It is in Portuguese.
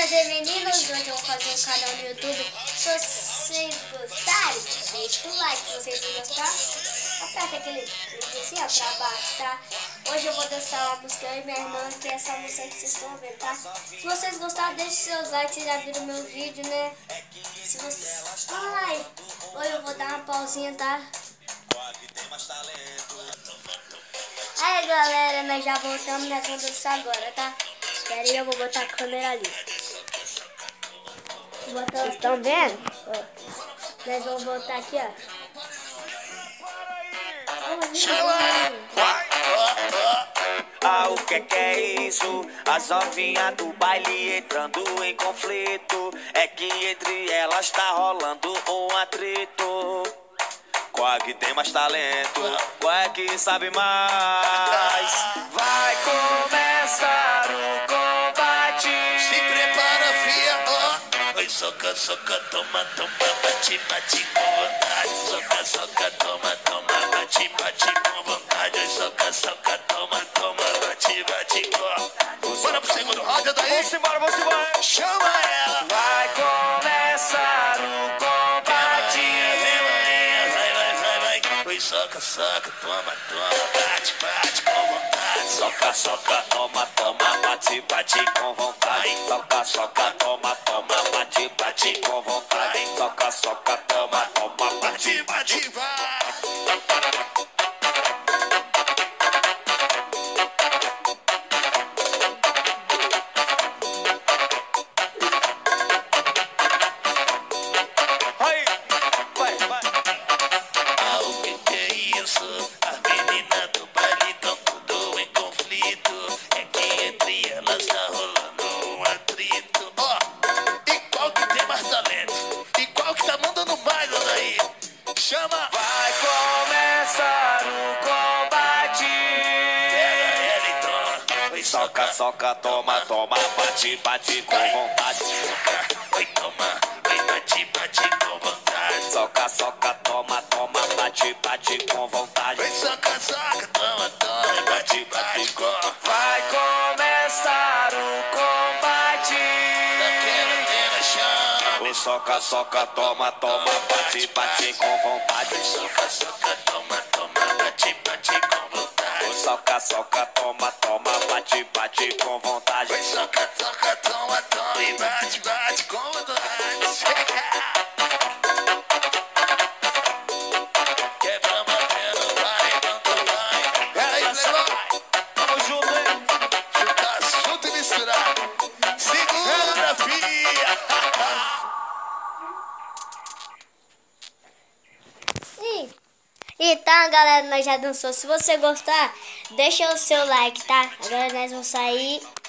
Prazer, meninos. Hoje eu vou fazer um canal no YouTube. Se vocês gostarem, deixa o like. Se vocês não gostarem, aperta aquele assim, ó, pra baixo, tá? Hoje eu vou dançar uma música, eu e minha irmã, que é essa música que vocês estão vendo, tá? Se vocês gostaram, deixe seus likes. Vocês já viram meu vídeo, né? Se vocês... Ai, hoje eu vou dar uma pausinha, tá? Aí, galera, nós já voltamos, nós vamos dançar agora, tá? Espera aí, eu vou botar a câmera ali. Vocês estão vendo? Ó, nós vamos voltar aqui, ó. Ah, o que é isso? As novinhas do baile entrando em conflito. É que entre elas tá rolando um atrito. Qual é que tem mais talento? Qual é que sabe mais? Vai começar o combate. Se prepara, fia, ó. Oi, soca, soca, toma, toma, bate, bate com vontade. Soca, soca, toma, toma, bate, bate com vontade. Oi, soca, soca, toma, toma, bate, bate com. Bora pro segundo round, daí. Vamos embora, vamos embora. Chama ela. Vai começar o combate. Oi, soca, soca, toma, toma, bate, bate com vontade. Soca, soca, toma, toma, bate, bate com vontade. Soca, soca, toma, toma, bate, bate com vontade. Soca, soca, toma, toma, bate, Bate, bate, vai. Aí, vai, vai. Ah, o que é isso? As meninas do baile tão tudo em conflito. É que entre elas tá rolando um atrito. Ó, e qual que tem mais talento? E qual que tá mandando mais aí? Chama! Vai começar o combate. Pega ela e toma. Oi, Soca, soca, toma, toma, bate, bate com vontade. Oi, toma. Oi, bate, bate com vontade. Soca, soca, toma, toma, bate, bate com vontade. Oi, soca, soca, toma, toma. Bate, bate com. Vai começar o combate. Daquela pena chama. O soca, soca, toma, toma, bate, bate com vontade. Oi, soca, soca, toma, toma. Bate, bate com vontade. O soca, soca, toma, toma, bate, bate com vontade. Oi, soca, soca, toma, toma. E bate, bate com vontade. Quebra batendo, vai, então tu vai. Peraí, Playboy. Tamo junto, hein? Juntar junto e misturar. Segura, fia. Então, galera, nós já dançou. Se você gostar, deixa o seu like, tá? Agora nós vamos sair.